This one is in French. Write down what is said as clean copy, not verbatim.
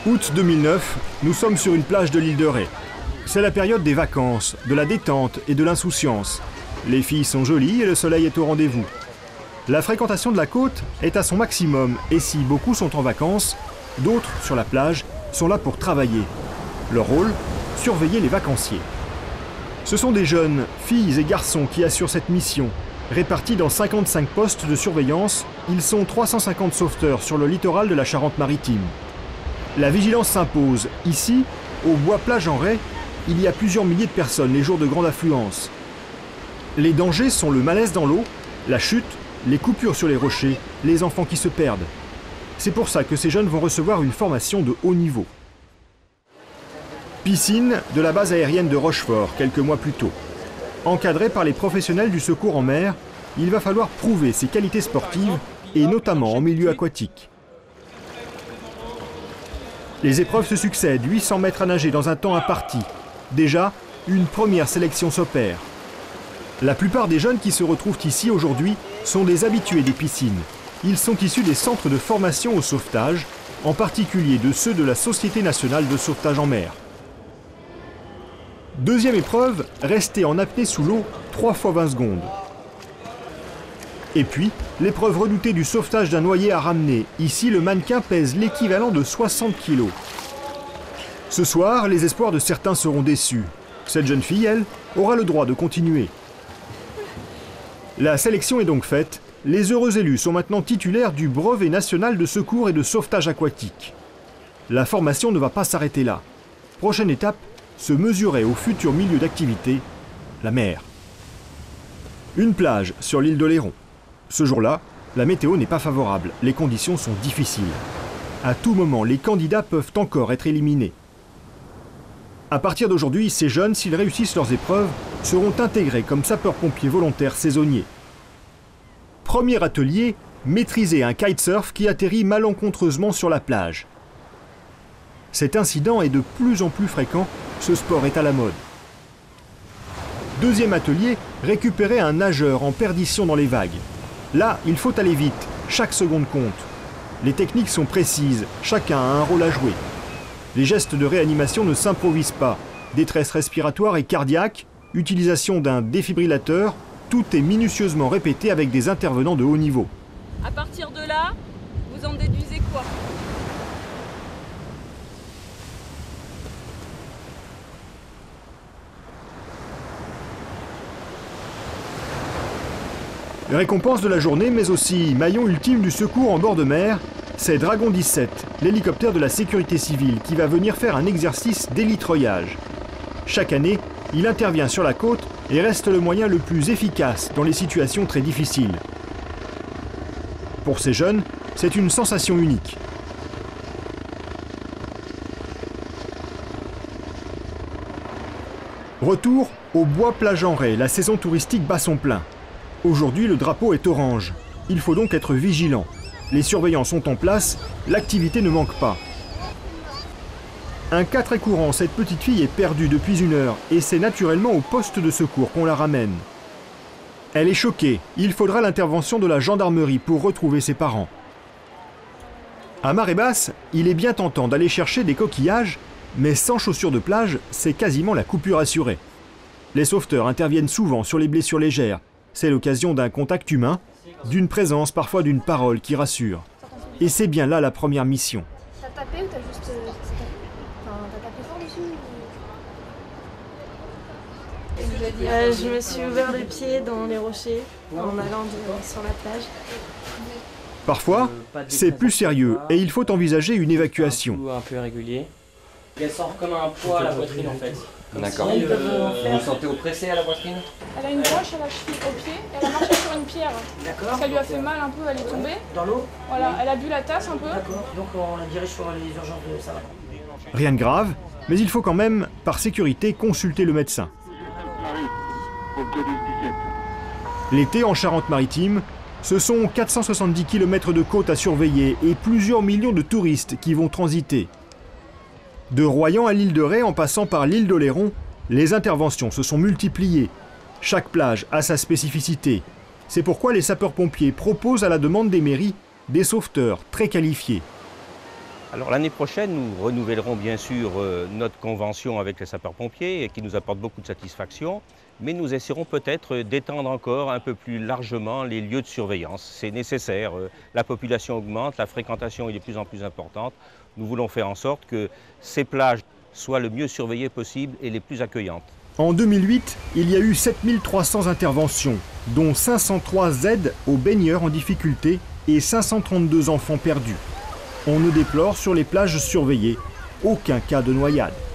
Août 2009, nous sommes sur une plage de l'île de Ré. C'est la période des vacances, de la détente et de l'insouciance. Les filles sont jolies et le soleil est au rendez-vous. La fréquentation de la côte est à son maximum et si beaucoup sont en vacances, d'autres, sur la plage, sont là pour travailler. Leur rôle, surveiller les vacanciers. Ce sont des jeunes, filles et garçons qui assurent cette mission. Répartis dans 55 postes de surveillance, ils sont 350 sauveteurs sur le littoral de la Charente-Maritime. La vigilance s'impose. Ici, au bois Plage-en-Ré, il y a plusieurs milliers de personnes les jours de grande affluence. Les dangers sont le malaise dans l'eau, la chute, les coupures sur les rochers, les enfants qui se perdent. C'est pour ça que ces jeunes vont recevoir une formation de haut niveau. Piscine de la base aérienne de Rochefort, quelques mois plus tôt. Encadré par les professionnels du secours en mer, il va falloir prouver ses qualités sportives, et notamment en milieu aquatique. Les épreuves se succèdent, 800 mètres à nager dans un temps imparti. Déjà, une première sélection s'opère. La plupart des jeunes qui se retrouvent ici aujourd'hui sont des habitués des piscines. Ils sont issus des centres de formation au sauvetage, en particulier de ceux de la Société nationale de sauvetage en mer. Deuxième épreuve, rester en apnée sous l'eau 3 fois 20 secondes. Et puis, l'épreuve redoutée du sauvetage d'un noyé à ramener. Ici, le mannequin pèse l'équivalent de 60 kg. Ce soir, les espoirs de certains seront déçus. Cette jeune fille, elle, aura le droit de continuer. La sélection est donc faite. Les heureux élus sont maintenant titulaires du brevet national de secours et de sauvetage aquatique. La formation ne va pas s'arrêter là. Prochaine étape, se mesurer au futur milieu d'activité, la mer. Une plage sur l'île d'Oléron. Ce jour-là, la météo n'est pas favorable, les conditions sont difficiles. À tout moment, les candidats peuvent encore être éliminés. À partir d'aujourd'hui, ces jeunes, s'ils réussissent leurs épreuves, seront intégrés comme sapeurs-pompiers volontaires saisonniers. Premier atelier, maîtriser un kitesurf qui atterrit malencontreusement sur la plage. Cet incident est de plus en plus fréquent, ce sport est à la mode. Deuxième atelier, récupérer un nageur en perdition dans les vagues. Là, il faut aller vite, chaque seconde compte. Les techniques sont précises, chacun a un rôle à jouer. Les gestes de réanimation ne s'improvisent pas. Détresse respiratoire et cardiaque, utilisation d'un défibrillateur, tout est minutieusement répété avec des intervenants de haut niveau. À partir de là, vous en déduisez quoi ? Récompense de la journée, mais aussi maillon ultime du secours en bord de mer, c'est Dragon 17, l'hélicoptère de la sécurité civile qui va venir faire un exercice d'hélitreuillage. Chaque année, il intervient sur la côte et reste le moyen le plus efficace dans les situations très difficiles. Pour ces jeunes, c'est une sensation unique. Retour au bois Plage-en-Ré, la saison touristique bat son plein. Aujourd'hui, le drapeau est orange. Il faut donc être vigilant. Les surveillants sont en place, l'activité ne manque pas. Un cas très courant, cette petite fille est perdue depuis 1 heure et c'est naturellement au poste de secours qu'on la ramène. Elle est choquée, il faudra l'intervention de la gendarmerie pour retrouver ses parents. À marée basse, il est bien tentant d'aller chercher des coquillages, mais sans chaussures de plage, c'est quasiment la coupure assurée. Les sauveteurs interviennent souvent sur les blessures légères. C'est l'occasion d'un contact humain, d'une présence, parfois d'une parole qui rassure. Et c'est bien là la première mission. T'as tapé ou t'as juste... t'as tapé fort dessus Je me suis ouvert les pieds dans les rochers en allant sur la plage. Parfois, c'est plus sérieux et il faut envisager une évacuation. Un peu irrégulier. Elle sort comme un poids à la poitrine en fait. D'accord. Si, vous vous sentez oppressé à la poitrine? Elle a une roche à la cheville au pied, elle a marché sur une pierre. D'accord. Ça lui a fait mal un peu, elle est tombée. Dans l'eau? Voilà, elle a bu la tasse un peu. D'accord, donc on la dirige sur les urgences de ça. Rien de grave, mais il faut quand même, par sécurité, consulter le médecin. L'été en Charente-Maritime, ce sont 470 km de côte à surveiller et plusieurs millions de touristes qui vont transiter. De Royan à l'île de Ré en passant par l'île d'Oléron, les interventions se sont multipliées. Chaque plage a sa spécificité. C'est pourquoi les sapeurs-pompiers proposent à la demande des mairies des sauveteurs très qualifiés. Alors l'année prochaine, nous renouvellerons bien sûr notre convention avec les sapeurs-pompiers qui nous apporte beaucoup de satisfaction, mais nous essaierons peut-être d'étendre encore un peu plus largement les lieux de surveillance. C'est nécessaire, la population augmente, la fréquentation est de plus en plus importante. Nous voulons faire en sorte que ces plages soient le mieux surveillées possible et les plus accueillantes. En 2008, il y a eu 7300 interventions, dont 503 aides aux baigneurs en difficulté et 532 enfants perdus. On ne déplore sur les plages surveillées aucun cas de noyade.